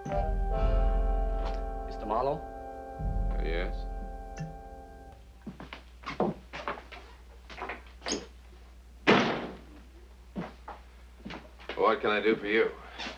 Mr. Marlowe? Yes? What can I do for you?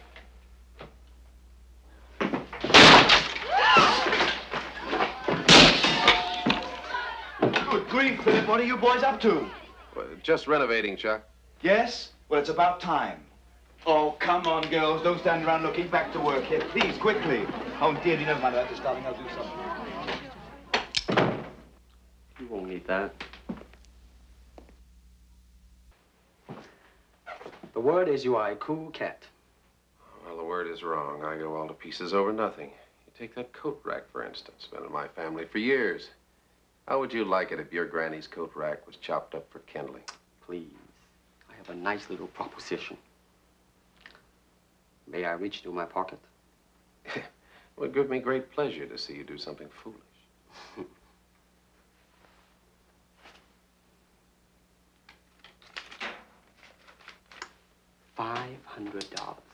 Good grief, Philip, what are you boys up to? Well, just renovating, Chuck. Yes? Well, it's about time. Oh, come on, girls. Don't stand around looking. Back to work here. Please, quickly. Oh, dear, never mind about this, darling. I'll do something. You won't need that. The word is you are a cool cat. Well, the word is wrong. I go all to pieces over nothing. You take that coat rack, for instance. Been in my family for years. How would you like it if your granny's coat rack was chopped up for kindling? Please. I have a nice little proposition. May I reach into my pocket? It would give me great pleasure to see you do something foolish. $500.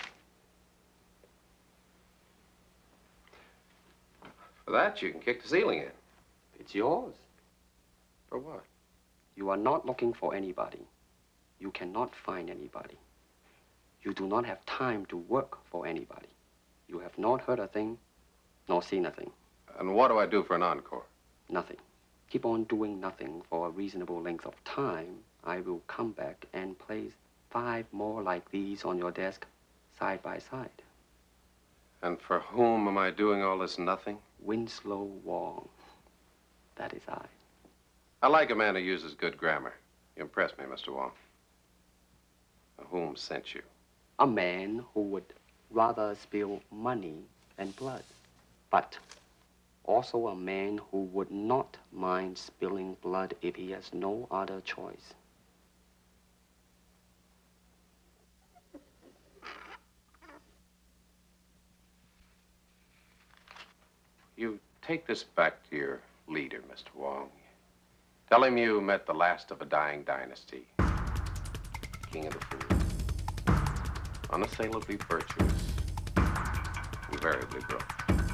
For that, you can kick the ceiling in. It's yours. For what? You are not looking for anybody. You cannot find anybody. You do not have time to work for anybody. You have not heard a thing, nor seen a thing. And what do I do for an encore? Nothing. Keep on doing nothing for a reasonable length of time. I will come back and place 5 more like these on your desk, side by side. And for whom am I doing all this nothing? Winslow Wong. That is I. I like a man who uses good grammar. You impress me, Mr. Wong. Whom sent you? A man who would rather spill money than blood. But also a man who would not mind spilling blood if he has no other choice. You take this back to your leader, Mr. Wong. Tell him you met the last of a dying dynasty. King of the fools. Unassailably virtuous. Invariably broke.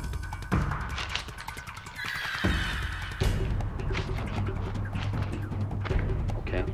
Okay.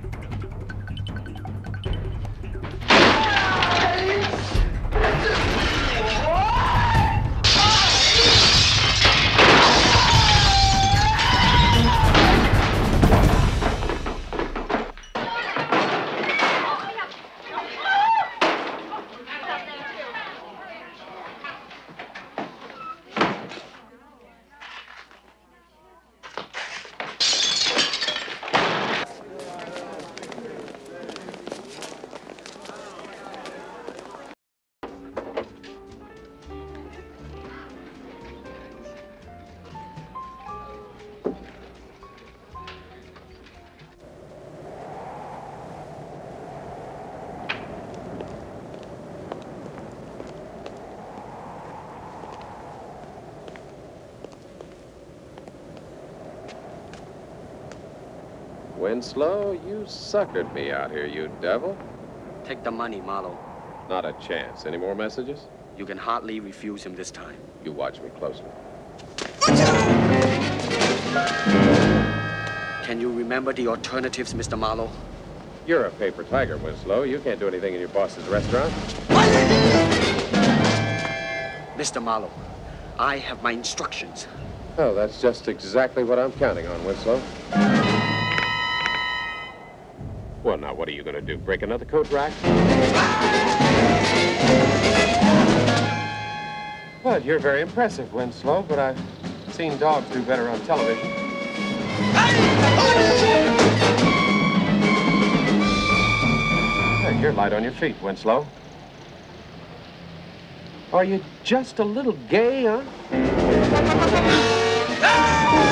Winslow, you suckered me out here, you devil. Take the money, Marlowe. Not a chance. Any more messages? You can hardly refuse him this time. You watch me closely. Can you remember the alternatives, Mr. Marlowe? You're a paper tiger, Winslow. You can't do anything in your boss's restaurant. Mr. Marlowe, I have my instructions. Oh, that's just exactly what I'm counting on, Winslow. Well, now, what are you going to do? Break another coat rack? Well, you're very impressive, Winslow, but I've seen dogs do better on television. Hey, you're light on your feet, Winslow. Are you just a little gay, huh?